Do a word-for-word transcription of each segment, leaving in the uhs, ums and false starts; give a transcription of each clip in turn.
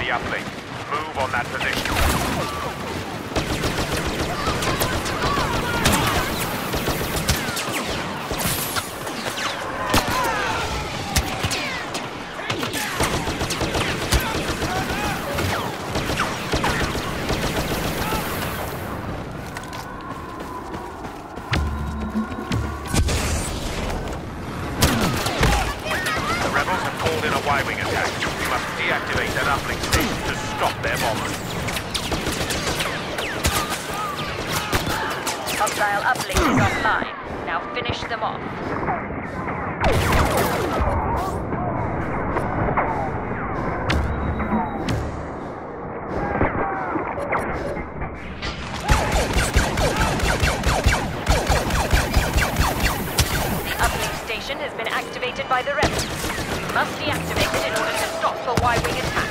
the uplink. Move on that position. Y-wing attack. We must deactivate that uplink station to stop their bombers. Hostile uplink is offline. Now finish them off. The uplink station has been activated by the rebels. We must deactivate it in order to stop the Y-wing attack.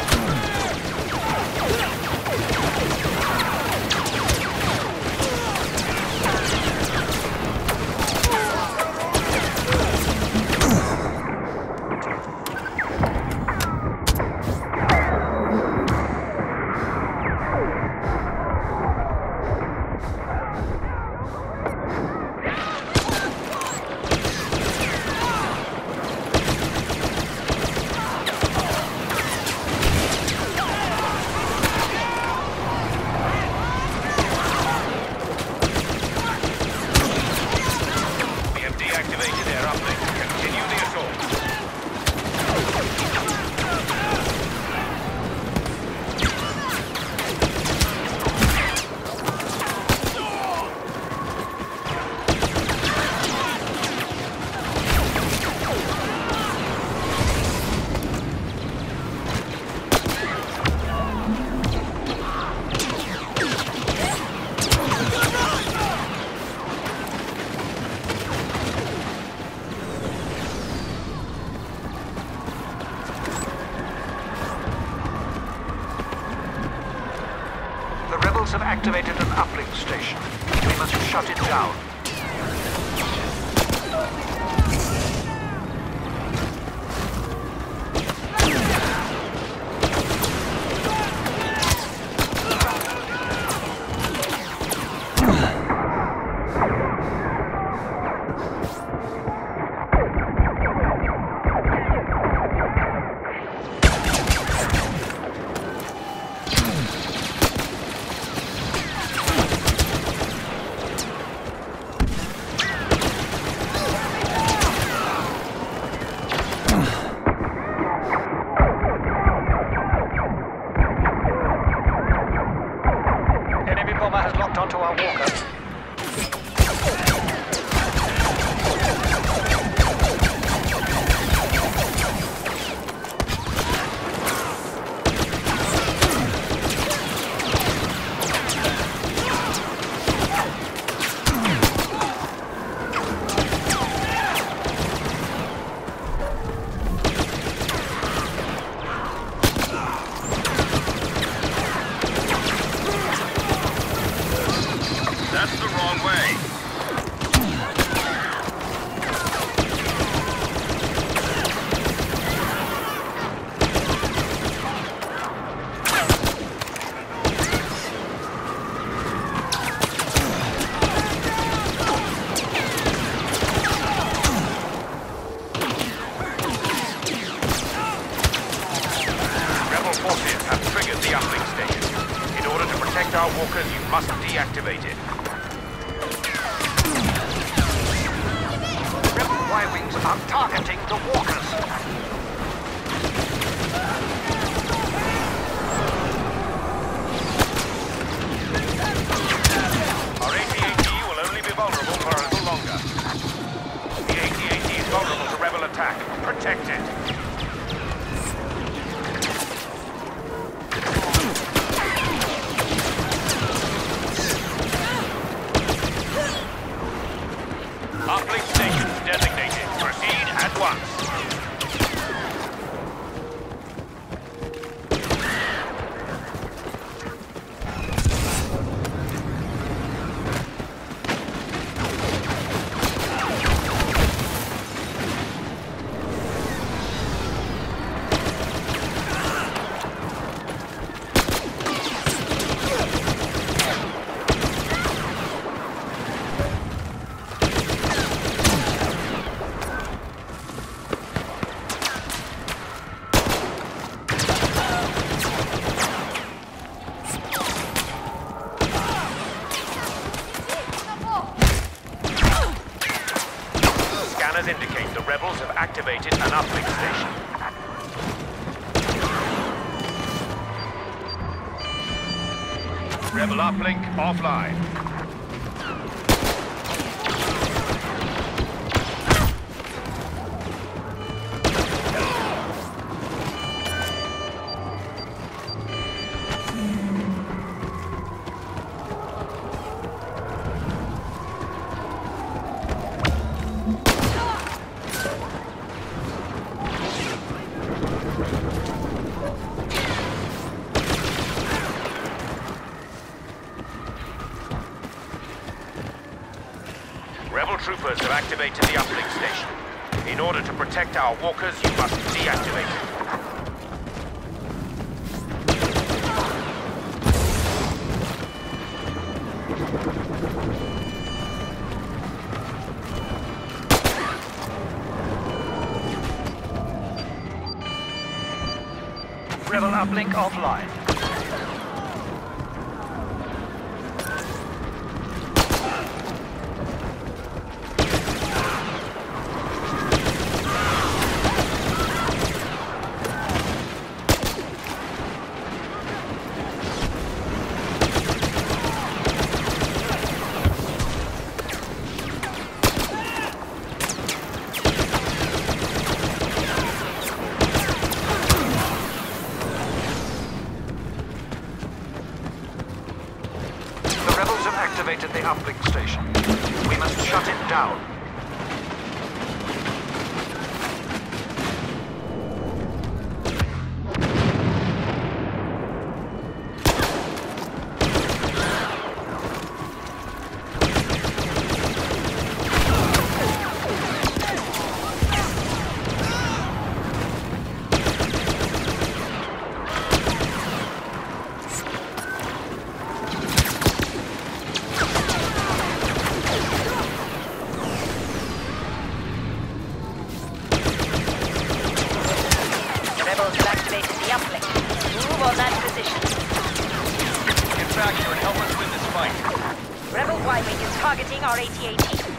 Have activated an uplink station. We must shut it down. Onto our walker. That's the wrong way. Rebel forces have triggered the uplink station. In order to protect our walkers, you must deactivate it. Y-wings are targeting the walkers. Our A T A T will only be vulnerable for a little longer. The A T A T is vulnerable to rebel attack. Protect it. Uplink station designated. Proceed at once. Trackers indicate the rebels have activated an uplink station. Rebel uplink offline. Rebel troopers have activated the uplink station. In order to protect our walkers, you must deactivate it. Rebel uplink offline. Activated the uplink station. We must shut it down. Move on that position. Get back here and help us win this fight. Rebel Y-Wing is targeting our A T A T.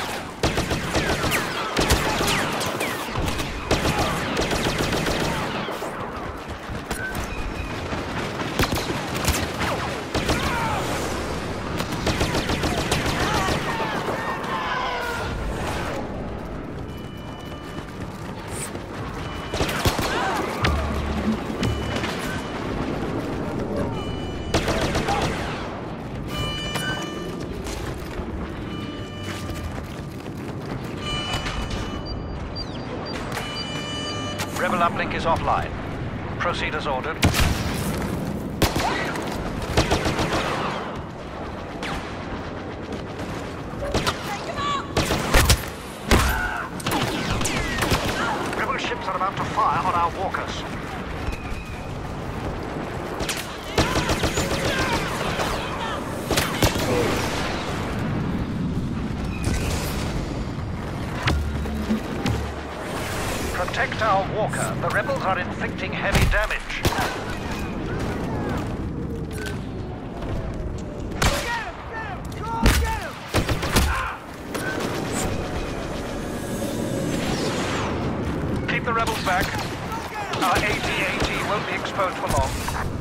Rebel uplink is offline. Proceed as ordered. Rebel ships are about to fire on our walkers. Protect our walker. The rebels are inflicting heavy damage. Keep the rebels back. Our A T A T won't be exposed for long.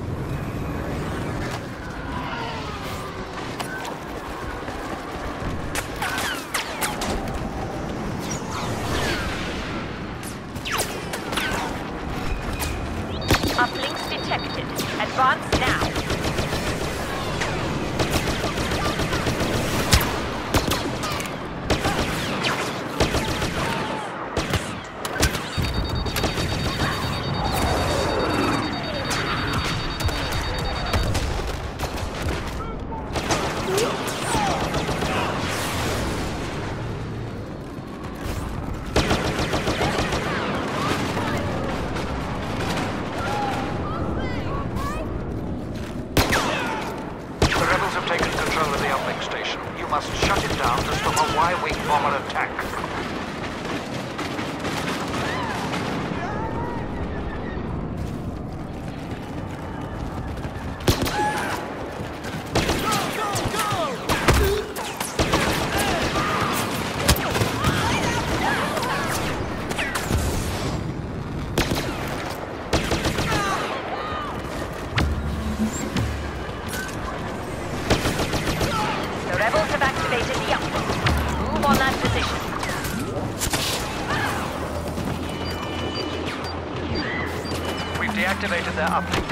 Uplinks detected. Advance now. You must shut it down to stop a Y-Wing bomber attack. their uplink.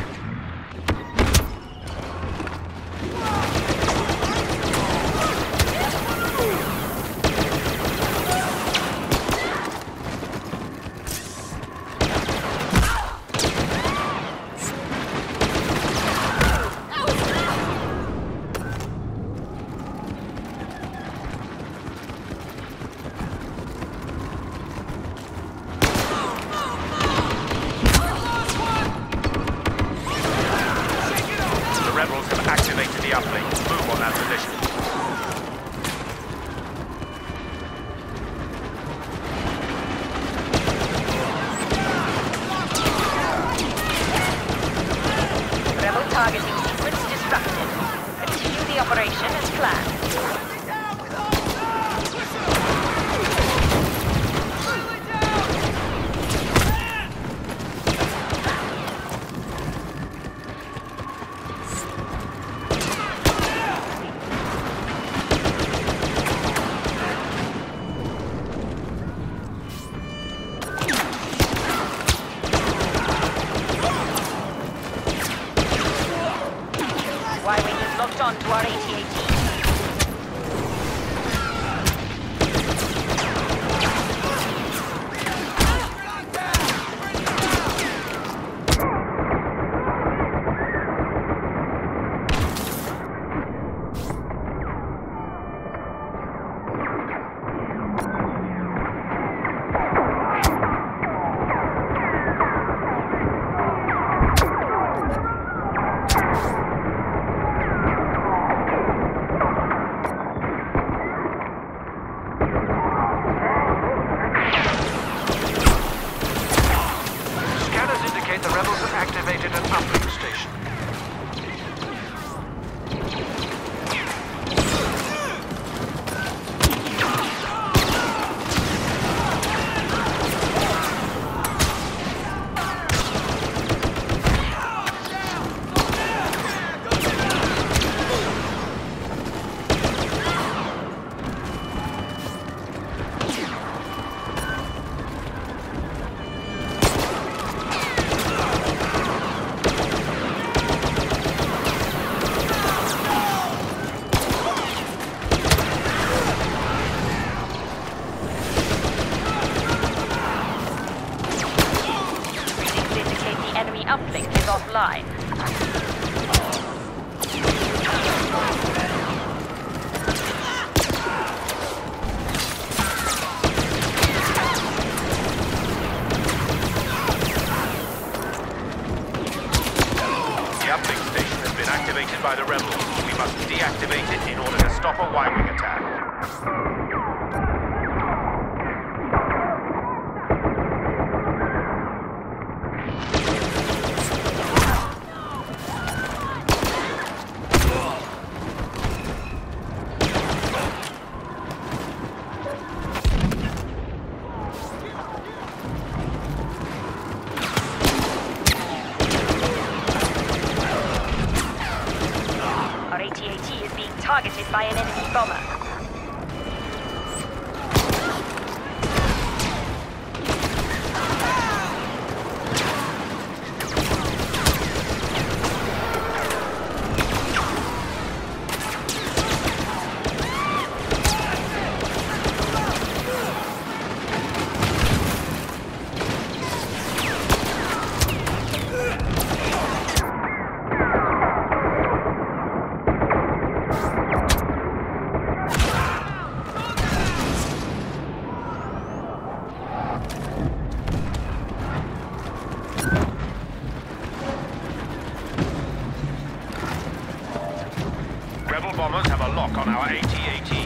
Rebels have activated the uplink. Move on that position. Rebel targeting sequence disrupted. Continue the operation as planned. Y-Wing is locked on to our A T A T. The rebels have activated an uplink station. Enemy uplink is offline. The uplink station has been activated by the rebels. We must deactivate it in order to stop a Y-Wing attack. Our A T A T is being targeted by an enemy bomber. Rebel bombers have a lock on our A T A T.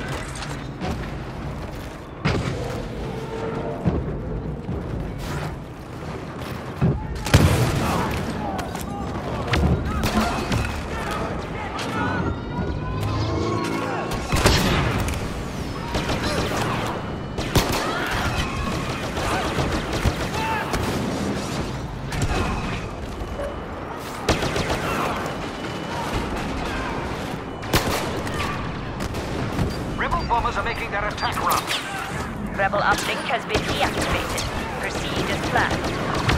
Bombers are making their attack run. Rebel uplink has been deactivated. Proceed as planned.